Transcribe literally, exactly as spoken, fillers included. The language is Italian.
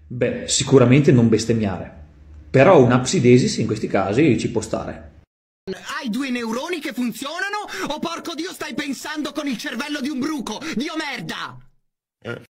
Beh, sicuramente non bestemmiare. Però una psidesis in questi casi ci può stare. Hai due neuroni che funzionano? O porco Dio stai pensando con il cervello di un bruco? Dio merda!